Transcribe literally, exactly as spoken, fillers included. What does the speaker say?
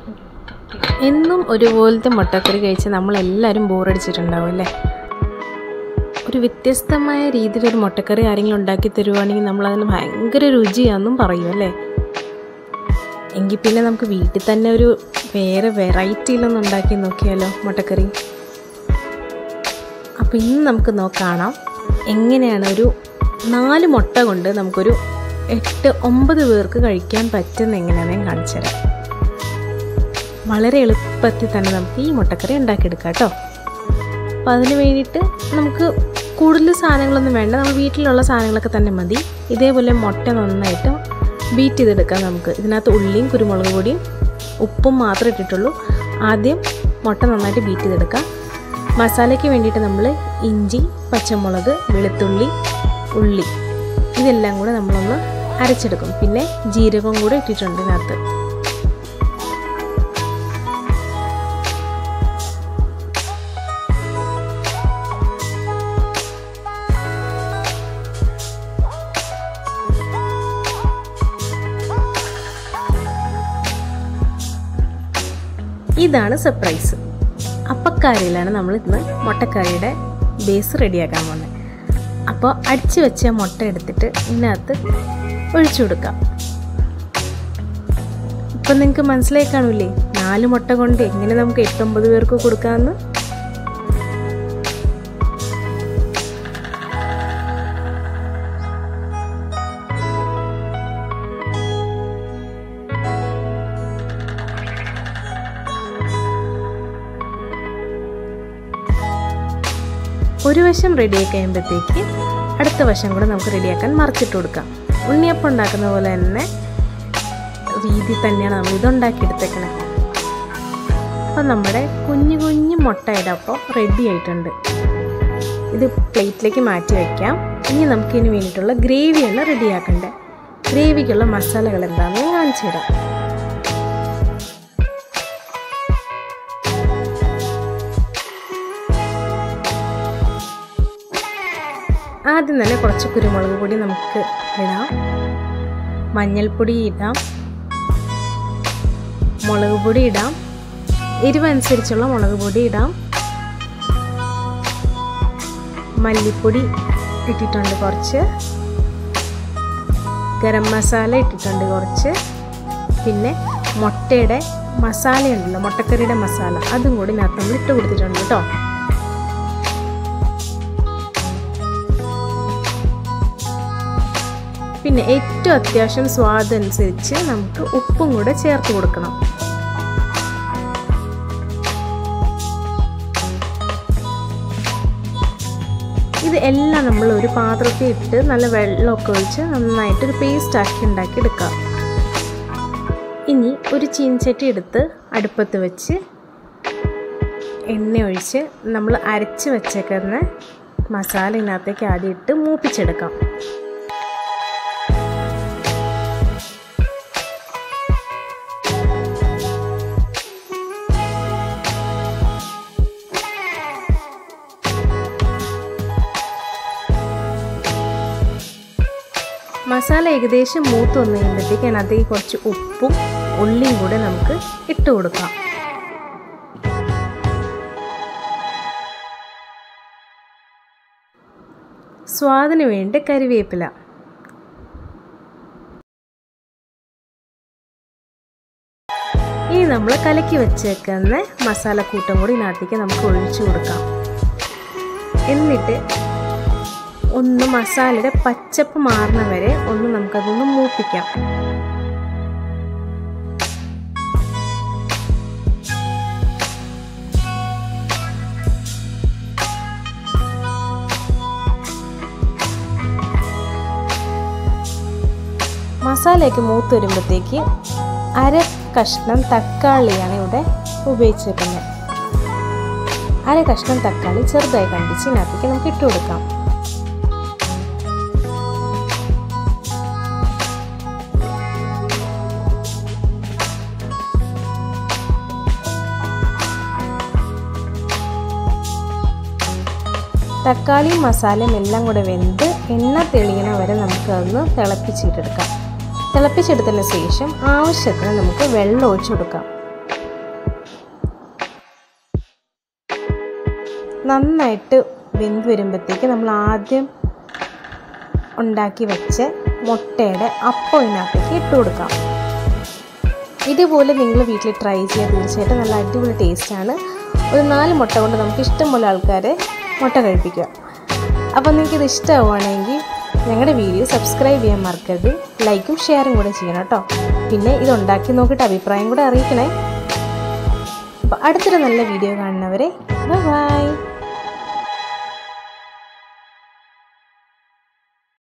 എന്നും ഒരുപോലത്തെ മുട്ടക്കറി കഴിച്ച് നമ്മളെല്ലാവരും ബോറടിച്ചിട്ടുണ്ടാവും അല്ലേ? ഒരു വ്യത്യസ്തമായ രീതിയിലൊരു മുട്ടക്കറി ആരെങ്കിലും ഉണ്ടാക്കി തരുവാണെങ്കിൽ നമ്മളതിന് ഭയങ്കര രുചിയാണെന്നും പറയും അല്ലേ? എങ്കിൽ പിന്നെ നമുക്ക് വീട്ടിൽ തന്നെ ഒരു വേറെ വെറൈറ്റിയിലൊന്നും ഉണ്ടാക്കി നോക്കിയാലോ മുട്ടക്കറി. അപ്പോൾ ഇന്ന് നമുക്ക് നോക്കാം എങ്ങനെയാണ് ഒരു നാല് മുട്ട കൊണ്ട് നമുക്കൊരു എട്ട് ഒമ്പത് പേർക്ക് കഴിക്കാൻ പറ്റുന്ന എങ്ങനെയാണെന്ന് ഞാൻ കാണിച്ചു തരാം. വളരെ എളുപ്പത്തിൽ തന്നെ നമുക്ക് ഈ മുട്ടക്കറി ഉണ്ടാക്കിയെടുക്കാം കേട്ടോ. അപ്പോൾ അതിന് വേണ്ടിയിട്ട് നമുക്ക് കൂടുതൽ സാധനങ്ങളൊന്നും വേണ്ട, നമ്മൾ വീട്ടിലുള്ള സാധനങ്ങളൊക്കെ തന്നെ മതി. ഇതേപോലെ മുട്ട നന്നായിട്ട് ബീറ്റ് ചെയ്തെടുക്കാം. നമുക്ക് ഇതിനകത്ത് ഉള്ളിയും കുരുമുളക് പൊടിയും ഉപ്പും മാത്രമേ ഇട്ടിട്ടുള്ളൂ. ആദ്യം മുട്ട നന്നായിട്ട് ബീറ്റ് ചെയ്തെടുക്കാം. മസാലയ്ക്ക് വേണ്ടിയിട്ട് നമ്മൾ ഇഞ്ചി, പച്ചമുളക്, വെളുത്തുള്ളി, ഉള്ളി ഇതെല്ലാം കൂടെ നമ്മളൊന്ന് അരച്ചെടുക്കും. പിന്നെ ജീരകം കൂടെ ഇട്ടിട്ടുണ്ട് ഇതിനകത്ത്. ഇതാണ് സർപ്രൈസ്. അപ്പക്കറിയിലാണ് നമ്മൾ ഇന്ന് മുട്ടക്കറിയുടെ ബേസ് റെഡിയാക്കാൻ പോകുന്നത്. അപ്പോൾ അടിച്ചു വെച്ച മുട്ട എടുത്തിട്ട് ഇതിനകത്ത് ഒഴിച്ചു കൊടുക്കാം. ഇപ്പം നിങ്ങൾക്ക് മനസ്സിലായി കാണൂലേ നാല് മുട്ട കൊണ്ട് എങ്ങനെ നമുക്ക് എട്ടൊമ്പത് പേർക്ക് കൊടുക്കാമെന്ന്. ഒരു വശം റെഡിയാക്കി കഴിയുമ്പോഴത്തേക്ക് അടുത്ത വശം കൂടെ നമുക്ക് റെഡിയാക്കാൻ മറിച്ചിട്ട് കൊടുക്കാം. ഉണ്ണിയപ്പം ഉണ്ടാക്കുന്ന പോലെ തന്നെ രീതി തന്നെയാണ് നമ്മൾ ഇതുണ്ടാക്കിയെടുത്തേക്കണേ. അപ്പം നമ്മുടെ കുഞ്ഞു കുഞ്ഞു മുട്ടയുടെ അപ്പം റെഡി ആയിട്ടുണ്ട്. ഇത് പ്ലേറ്റിലേക്ക് മാറ്റി വയ്ക്കാം. ഇനി നമുക്കിതിന് വേണ്ടിയിട്ടുള്ള ഗ്രേവിയാണ് റെഡിയാക്കേണ്ടത്. ഗ്രേവിക്കുള്ള മസാലകൾ എന്താണെന്ന് ഞാൻ കാണിച്ചു തരാം. ആദ്യം തന്നെ കുറച്ച് കുരുമുളക് പൊടി നമുക്ക് ഇടാം, മഞ്ഞൾപ്പൊടി ഇടാം, മുളക് പൊടി ഇടാം, എരിവനുസരിച്ചുള്ള മുളക് പൊടി ഇടാം, മല്ലിപ്പൊടി ഇട്ടിട്ടുണ്ട് കുറച്ച്, ഗരം മസാല ഇട്ടിട്ടുണ്ട് കുറച്ച്, പിന്നെ മുട്ടയുടെ മസാല ഉണ്ടല്ലോ മുട്ടക്കറിയുടെ മസാല അതും കൂടി ഇതിനകത്ത് നമ്മൾ ഇട്ട് കൊടുത്തിട്ടുണ്ട് കേട്ടോ. പിന്നെ ഏറ്റവും അത്യാവശ്യം സ്വാദനുസരിച്ച് നമുക്ക് ഉപ്പും കൂടെ ചേർത്ത് കൊടുക്കണം. ഇത് എല്ലാം നമ്മൾ ഒരു പാത്രത്തിൽ ഇട്ട് നല്ല വെള്ളമൊക്കെ ഒഴിച്ച് നന്നായിട്ട് ഒരു പേസ്റ്റ് ആക്കി ഉണ്ടാക്കി എടുക്കാം. ഇനി ഒരു ചീനച്ചട്ടി എടുത്ത് അടുപ്പത്ത് വെച്ച് എണ്ണ ഒഴിച്ച് നമ്മൾ അരച്ച് വെച്ചേക്കുന്ന മസാല ഇതിനകത്തേക്ക് ആദ്യം ഇട്ട് മൂപ്പിച്ചെടുക്കാം. മസാല ഏകദേശം മൂത്ത് വന്നു കഴിയുമ്പോഴത്തേക്ക് അതിനകത്തേക്ക് കുറച്ച് ഉപ്പും ഉള്ളിയും കൂടെ നമുക്ക് ഇട്ട് കൊടുക്കാം. സ്വാദിന് വേണ്ടി കറിവേപ്പില, ഇനി നമ്മൾ കലക്കി വെച്ചേക്കുന്ന മസാലക്കൂട്ടം കൂടി ഇതിനകത്തേക്ക് നമുക്ക് ഒഴിച്ചു കൊടുക്കാം. എന്നിട്ട് ഒന്ന് മസാലയുടെ പച്ചപ്പ് മാറുന്ന വരെ ഒന്ന് നമുക്കതൊന്ന് മൂപ്പിക്കാം. മസാലയൊക്കെ മൂത്ത് വരുമ്പോഴത്തേക്ക് അര കഷ്ണം തക്കാളിയാണ് ഇവിടെ ഉപയോഗിച്ചിരിക്കുന്നത്. അര കഷ്ണം തക്കാളി ചെറുതായി കണ്ടിച്ച് ഇതിനകത്തേക്ക് നമുക്ക് ഇട്ട് കൊടുക്കാം. തക്കാളിയും മസാലയും എല്ലാം കൂടെ വെന്ത് എണ്ണ തെളിയണ വരെ നമുക്കതൊന്ന് തിളപ്പിച്ചിട്ടെടുക്കാം. തിളപ്പിച്ചെടുത്തതിന് ശേഷം ആവശ്യത്തിന് നമുക്ക് വെള്ളം ഒഴിച്ചു കൊടുക്കാം. നന്നായിട്ട് വെന്ത് വരുമ്പോഴത്തേക്ക് നമ്മൾ ആദ്യം ഉണ്ടാക്കി വെച്ച മുട്ടയുടെ അപ്പം ഇതിനകത്തേക്ക് ഇട്ട് കൊടുക്കാം. ഇതുപോലെ നിങ്ങൾ വീട്ടിൽ ട്രൈ ചെയ്യുക, തീർച്ചയായിട്ടും നല്ല അടിപൊളി ടേസ്റ്റാണ്. ഒരു നാല് മുട്ട കൊണ്ട് നമുക്ക് ഇഷ്ടംപോലെ ആൾക്കാരെ മുട്ട കഴിപ്പിക്കുക. അപ്പോൾ നിങ്ങൾക്കിത് ഇഷ്ടമാവുകയാണെങ്കിൽ ഞങ്ങളുടെ വീഡിയോ സബ്സ്ക്രൈബ് ചെയ്യാൻ മറക്കരുത്, ലൈക്കും ഷെയറും കൂടെ ചെയ്യണം കേട്ടോ. പിന്നെ ഇത് ഉണ്ടാക്കി നോക്കിയിട്ട് അഭിപ്രായം കൂടെ അറിയിക്കണേ. അപ്പോൾ അടുത്തൊരു നല്ല വീഡിയോ കാണുന്നവരെ ബൈ ബൈ.